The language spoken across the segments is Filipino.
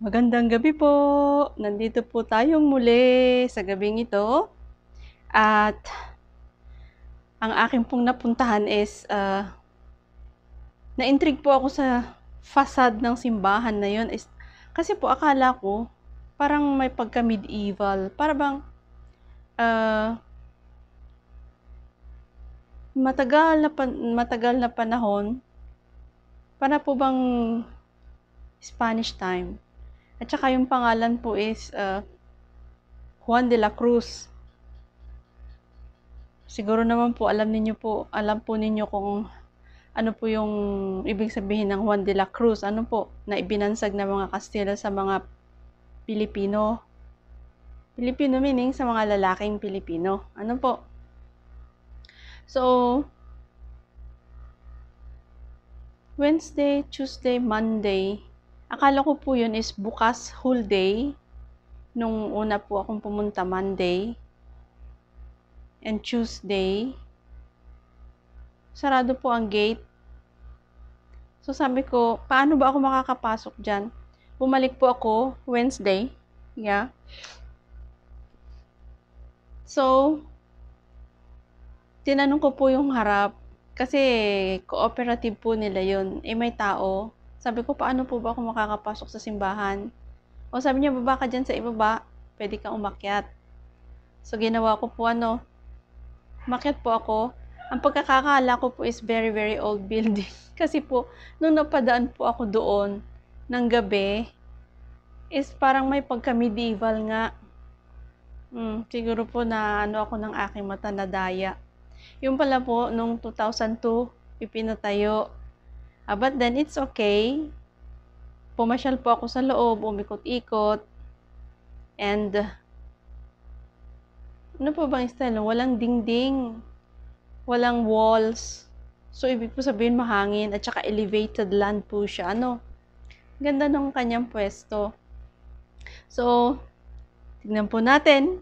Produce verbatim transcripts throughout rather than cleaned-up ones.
Magandang gabi po. Nandito po tayong muli sa gabing ito at ang akin pong napuntahan is, ah, na-intrigue po ako sa facade ng simbahan na yun is kasi po akala ko parang may pagka-medieval, para bang, ah, matagal na pan matagal na panahon, para po bang Spanish time. At saka yung pangalan po is, ah, Juan de la Cruz. Siguro naman po alam ninyo po alam po ninyo kung ano po yung ibig sabihin ng Juan de la Cruz, ano po, na ibinansag ng mga Kastila sa mga Pilipino. Pilipino meaning sa mga lalaking Pilipino. Ano po? So, Wednesday, Tuesday, Monday, akala ko po yun is bukas whole day. Nung una po akong pumunta Monday and Tuesday, sarado po ang gate. So sabi ko, paano ba ako makakapasok dyan? Bumalik po ako Wednesday. Yeah. So, tinanong ko po yung harap. Kasi cooperative po nila yun. Eh may tao. Sabi ko, paano po ba ako makakapasok sa simbahan? O sabi niya, baba ka dyan sa ibaba. Pwede kang umakyat. So ginawa ko po ano. Umakyat po ako. Ang pagkakakala ko po is very very old building. Kasi po, nung napadaan po ako doon ng gabi, is parang may pagka-medieval nga. Hmm, siguro po na ano ako ng aking mata na daya. Yung pala po, nung two thousand two, ipinatayo. Ah, but then, it's okay. Pumasyal po ako sa loob, umikot-ikot. And, ano po bang style? Walang dingding. Walang walls. So, ibig po sabihin mahangin at saka elevated land po siya. Ano? Ganda ng kanyang pwesto. So, tignan po natin.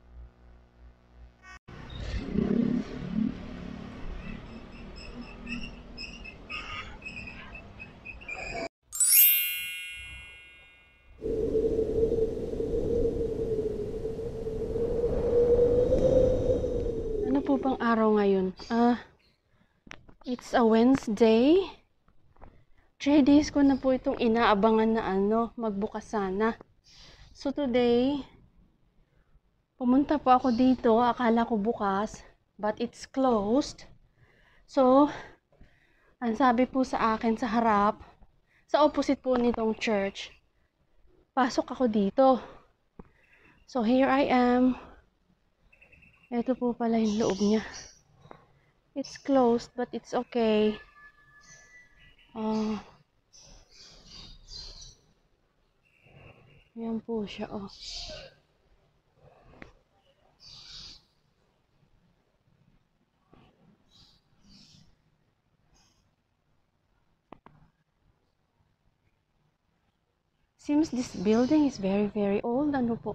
Ano po bang araw ngayon? Ah, it's a Wednesday. Three days ko na po itong inaabangan na ano, magbukas sana. So today, pumunta po ako dito, akala ko bukas, but it's closed. So, ang sabi po sa akin sa harap, sa opposite po nitong church, pasok ako dito. So here I am. Ito po pala yung loob niya. It's closed, but it's okay. Uh, yan po siya, oh. Seems this building is very, very old. Ano po?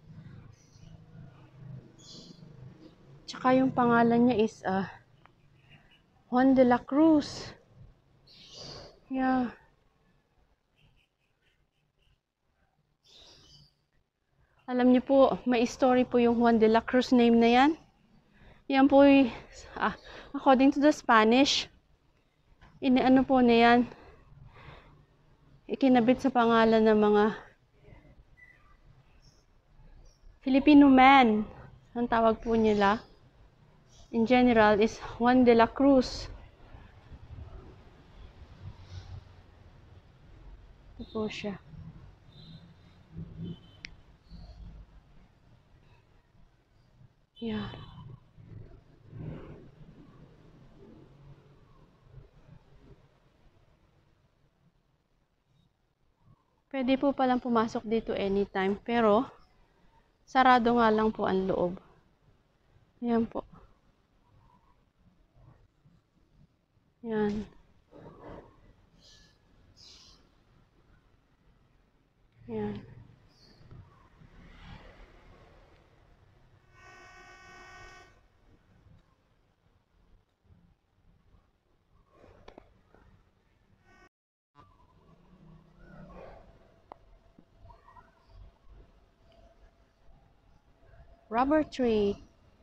Tsaka yung pangalan niya is uh, Juan de la Cruz. Yeah. Alam niyo po, may story po yung Juan de la Cruz name na yan. Yan po, ah, according to the Spanish, iniano po na yan, ikinabit sa pangalan ng mga Filipino man. Ang tawag po nila, in general, is Juan de la Cruz. Ito po siya. Yeah. Pwede po palang pumasok dito anytime, pero sarado nga lang po ang loob. Yan po. Yan. Yan. Rubber tree.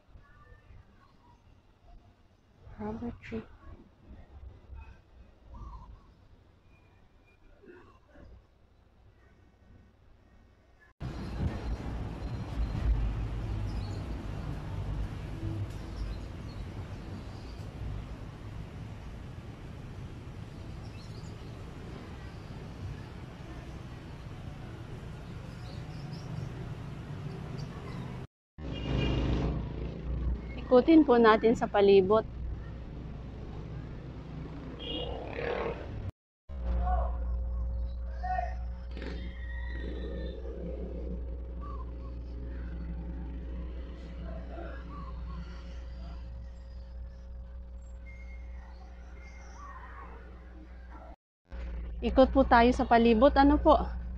Rubber tree. Ikutin po natin sa palibot. Ikot po tayo sa palibot. Ano po?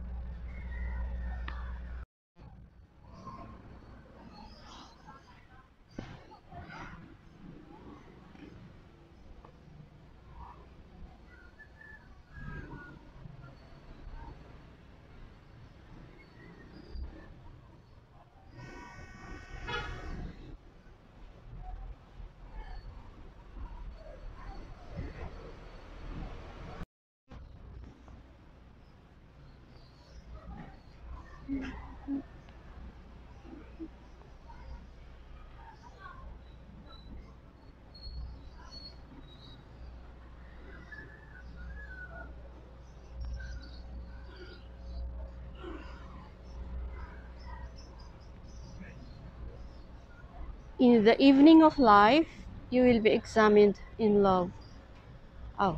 In the evening of life, you will be examined in love. Oh.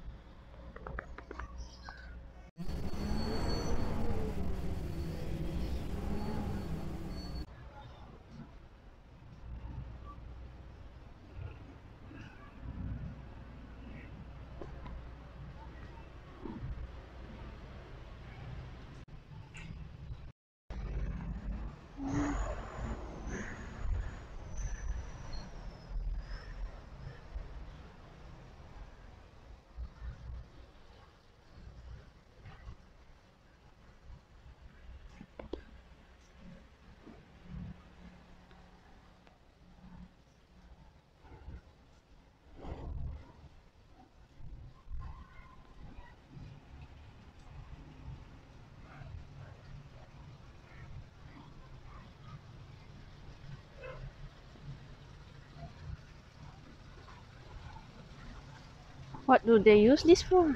What do they use this for?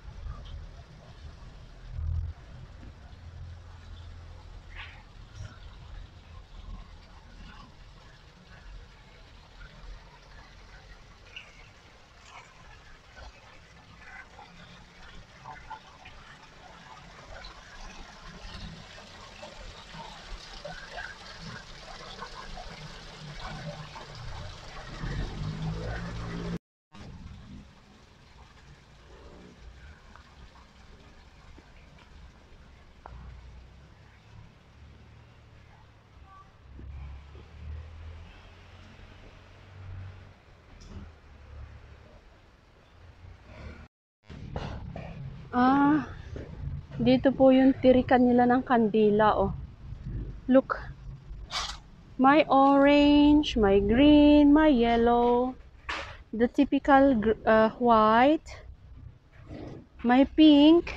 Ah, dito po yung tirikan nila ng kandila, oh. Look. My orange, my green, my yellow. The typical uh, white. My pink.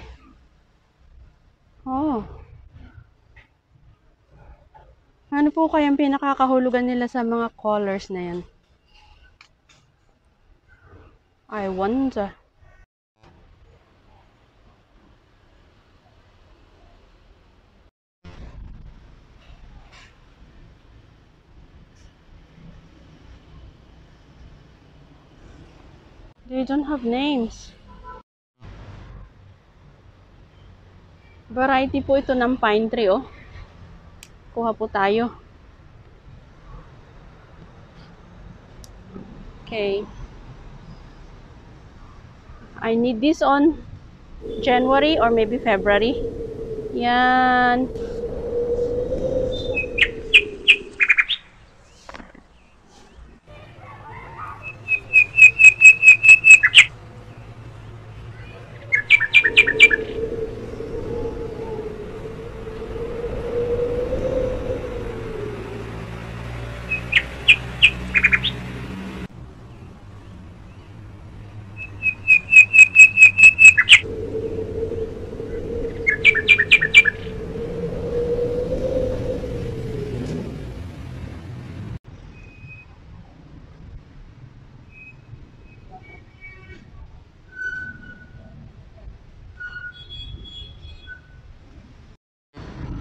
Oh. Ano po kayang pinakakahulugan nila sa mga colors na yan? I wonder. They don't have names. Variety po ito ng pine tree, oh. Kuha po tayo. Okay. I need this on January or maybe February. Yan.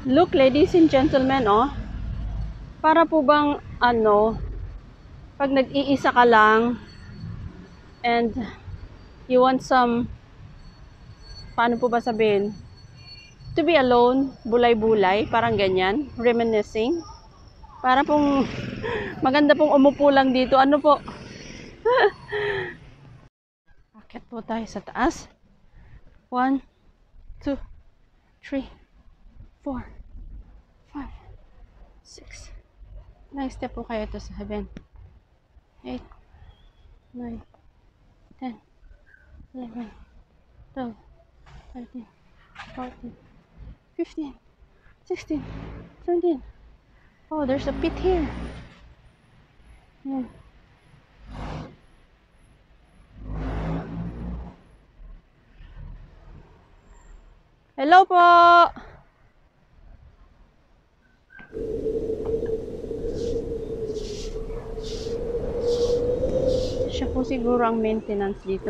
Look, ladies and gentlemen, oh. Para po bang, ano, pag nag-iisa ka lang, and you want some, paano po ba sabihin? To be alone, bulay-bulay, parang ganyan, reminiscing. Para pong, maganda pong umupo lang dito. Ano po? Akit po tayo sa taas. One, two, three, four, five, six. Nine step po kayo to sa seven, eight, nine, ten, eleven, twelve, thirteen, fourteen, fifteen, sixteen, seventeen. Oh, there's a pit here. Yeah. Hello po! Siya po siguro ang maintenance dito.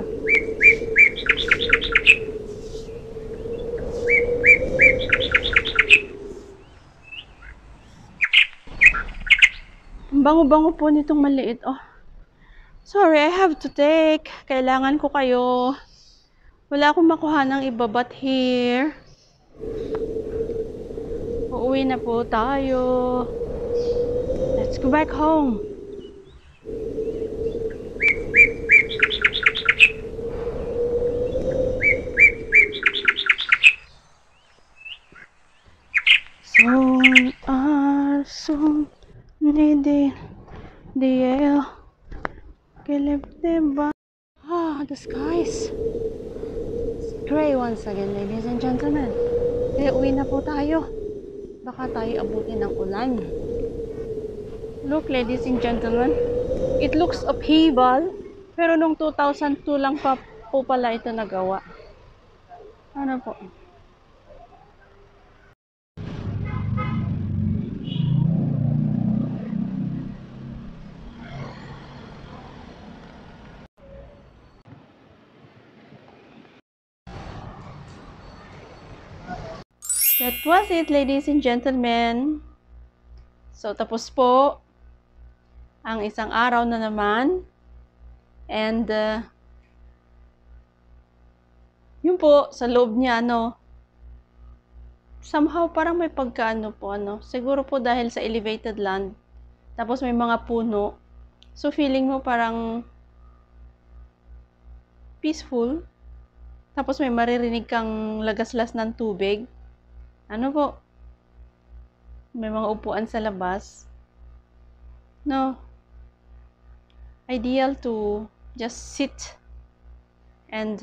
Ang bango-bango po nitong maliit. Oh. Sorry, I have to take. Kailangan ko kayo. Wala akong makuha ng iba but here. Uuwi na po tayo. Let's go back home. Som är som nede det Kelebte ba? Ah, the skies. It's gray once again, ladies and gentlemen. Kaya uwi na po tayo. Baka tayo abutin ng ulan. Look, ladies and gentlemen. It looks upheaval. Pero nung two thousand two lang pa po pala ito nagawa. Ano po? That was it, ladies and gentlemen. So, tapos po ang isang araw na naman. And, uh, yun po, sa loob niya, ano, somehow parang may pagkaano po, ano. Siguro po dahil sa elevated land. Tapos may mga puno. So, feeling mo parang peaceful. Tapos may maririnig kang lagaslas ng tubig. Ano po? May mga upuan sa labas. No. Ideal to just sit and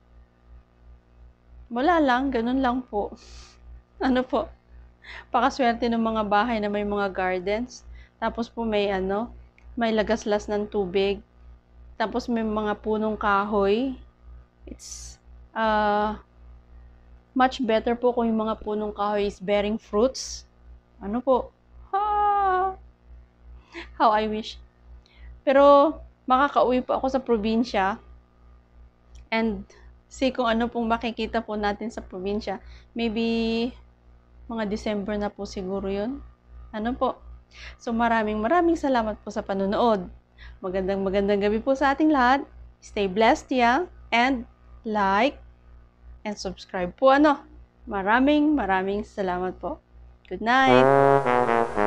wala lang, ganun lang po. Ano po? Pakaswerte ng mga bahay na may mga gardens. Tapos po may ano, may lagaslas ng tubig. Tapos may mga punong kahoy. It's uh much better po kung yung mga punong kahoy is bearing fruits. Ano po? Ha! How I wish. Pero, makakauwi po ako sa probinsya. And, see kung ano pong makikita po natin sa probinsya. Maybe, mga December na po siguro yun. Ano po? So, maraming maraming salamat po sa panonood. Magandang magandang gabi po sa ating lahat. Stay blessed, yeah? And, like, and subscribe po, ano. Maraming maraming salamat po. Good night!